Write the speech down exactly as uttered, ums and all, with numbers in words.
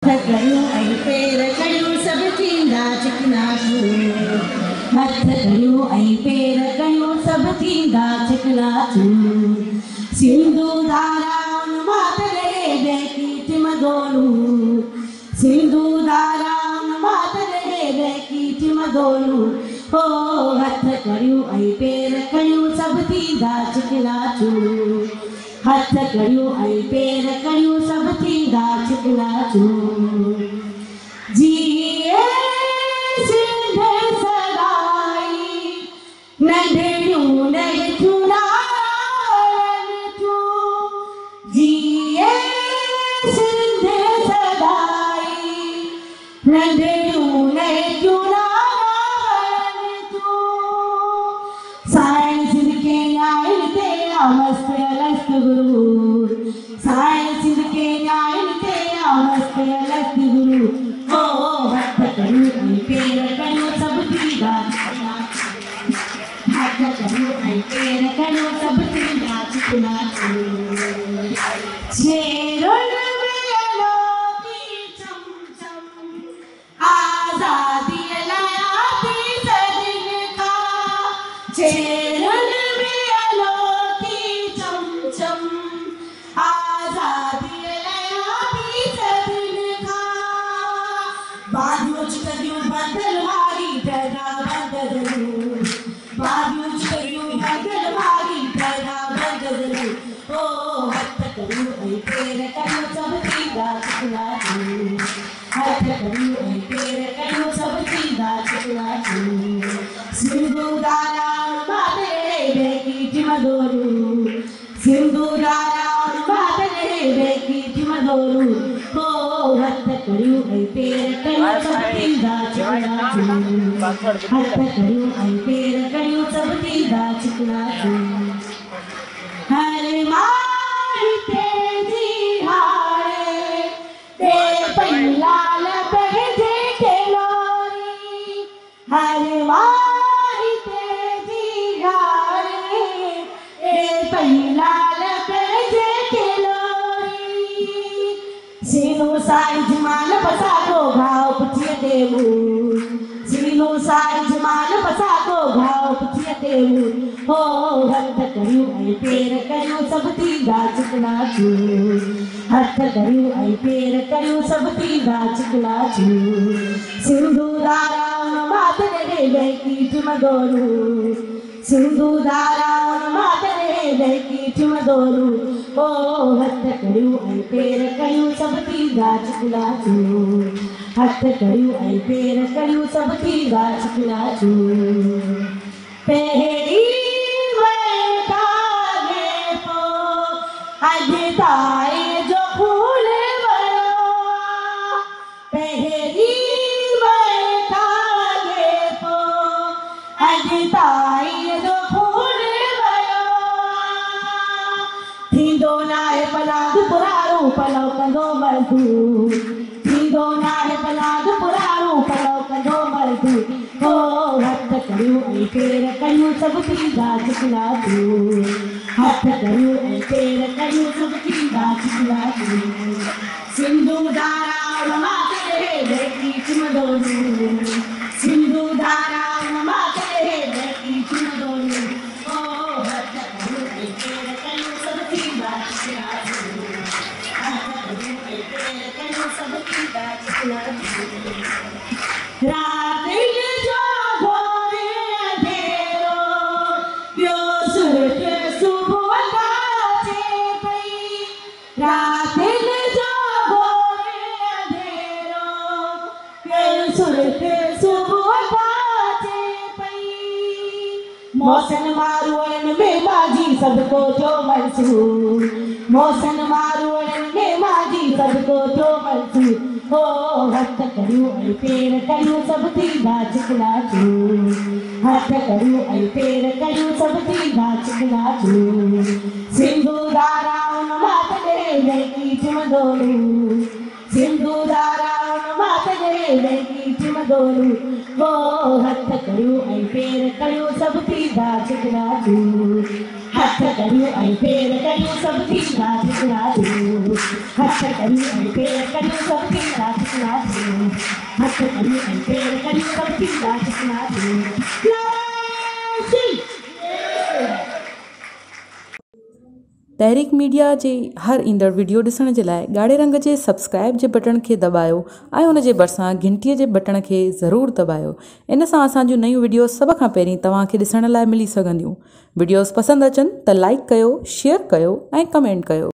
ڪڙيون ۽ پير ڪڙيون سڀ ٿيندا چڪنا چور هٿ ڪڙيون ۽ پير ڪڙيون سڀ ٿيندا چڪنا چور سنڌو داران ماتري بيڪي ٽمدولو سنڌو داران ماتري بيڪي ٽمدولو هو هٿ ڪڙيون ۽ پير ڪڙيون سڀ ٿيندا چڪنا چور हथ कड़ियूं ऐं पेर कड़ियूं सभु थींदा चिकना चूर जीए सिंध सदाई नंढड़ियूं नंढियूं नारनि तूं जीए सिंध सदाई नंढड़ियूं नंढियूं नारनि तूं साइंस खे आहिनि ते मस्त अलस्त गुरु साइंस के न्याय ते मस्त अलस्त गुरु ओ हथ कड़ियूं ऐं पेर कड़ियूं सभु थींदा हथ कड़ियूं ऐं पेर कड़ियूं सभु थींदा चिकना चूर शेरुनि में लोकी चम चम आज़ादीअ लाइ थी सदिन खां शेरुनि बाबियूं चिकनियूं बंदर वारी पैदा बंदरू बाबियूं चिकनियूं बंदर वारी पैदा बंदरू ओ हथ कड़ियूं ऐं पेर कड़ियूं सभु थींदा चिकना चूर हथ कड़ियूं ऐं पेर कड़ियूं सभु थींदा चिकना चूर सिंधू दारान मातरे बेकी टिमदोरू सिंधू दारान मातरे बेकी टिमदोरू ओ हथ कड़ियूं ऐं पेर कड़ियूं सभु थींदा चिकना चूर हथ कड़ियूं ऐं पेर कड़ियूं सभु थींदा चिकना चूर हर माई तेजी हारे ते पई लाल पंहिंजे केलोरी हर माई तेजी हारे ते पई लाल पंहिंजे केलोरी सीनो साईं जमान पसाको घाव पुठीअ ते मूं सीनो साईं जमान पसाको घाव पुठीअ ते मूं हो हथ कड़ियूं ऐं पेर कड़ियूं सभु थींदा चिकना चूर हथ कड़ियूं ऐं पेर कड़ियूं सभु थींदा चिकना चूर सिंधू दारान मातरे बेकी टिमदोरू सिंधू दारान मातरे बेकी टिमदोरू ओ हथ कड़ियूं ऐं पेर कड़ियूं सभु थींदा चिकना चूर हथ कड़ियूं ऐं पेर कड़ियूं सभु थींदा चिकना चूर पहिरीं वैतागे पोइ अॼु ताईं जो फूल वयो पहिरीं वैतागे पोइ अॼु ताईं जो फूल वयो थींदो नाहे पलाद पुराणो पलव कंदो मज़दूर थींदो नाहे पलाद पुराणो पलव कंदो मज़दूर हो हथ कड़ियूं ऐं पेर कड़ियूं सभु थींदा चिकना चूर हथ कड़ियूं ऐं पेर कड़ियूं सभु थींदा चिकना चूर सिंधू दारान मातरे बेकी टिमदोरू सिंधू दारान मातरे बेकी टिमदोरू ओ हथ कड़ियूं ऐं पेर कड़ियूं सभु थींदा चिकना चूर हथ कड़ियूं ऐं पेर कड़ियूं सभु थींदा चिकना चूर राति जो घोर अंधेरो ॿियो सुरत सुबुह काचे पई राति जो घोर अंधेरो ॿियो सुरत सुबुह काचे पई मौसम मारुअनि में माजी सदको जो मंसूर मौसम मारुअनि में माजी सदको जो मंसूर हो हथ कड़ियूं ऐं पेर कड़ियूं सभु थींदा चिकना चूर हथ कड़ियूं ऐं पेर कड़ियूं सभु थींदा चिकना चूर सिंधू दारान मातरे बेकी टिमदोरू सिंधू दारान मातरे बेकी टिमदोरू हो हथ कड़ियूं ऐं पेर कड़ियूं सभु थींदा चिकना चूर हथ करियूं ऐं पेर करियूं सभु थींदा चकना जूं हथ करियूं ऐं पेर करियूं सभु थींदा चकना जूं हथ करियूं ऐं पेर करियूं सभु थींदा चकना जूं तहरीक मीडिया जे हर ईंदड़ वीडियो ॾिसण जे लाइ ॻाढ़े रंग जे सब्सक्राइब जे बटन खे दॿायो ऐं उन जे भरिसां घंटीअ जे बटन खे ज़रूरु दॿायो। इन सां असांजूं नयूं वीडियो सभ खां पहिरीं तव्हांखे ॾिसण लाइ मिली सघंदियूं। वीडियोस पसंदि अचनि त लाइक कयो, शेयर कयो ऐं कमेंट कयो।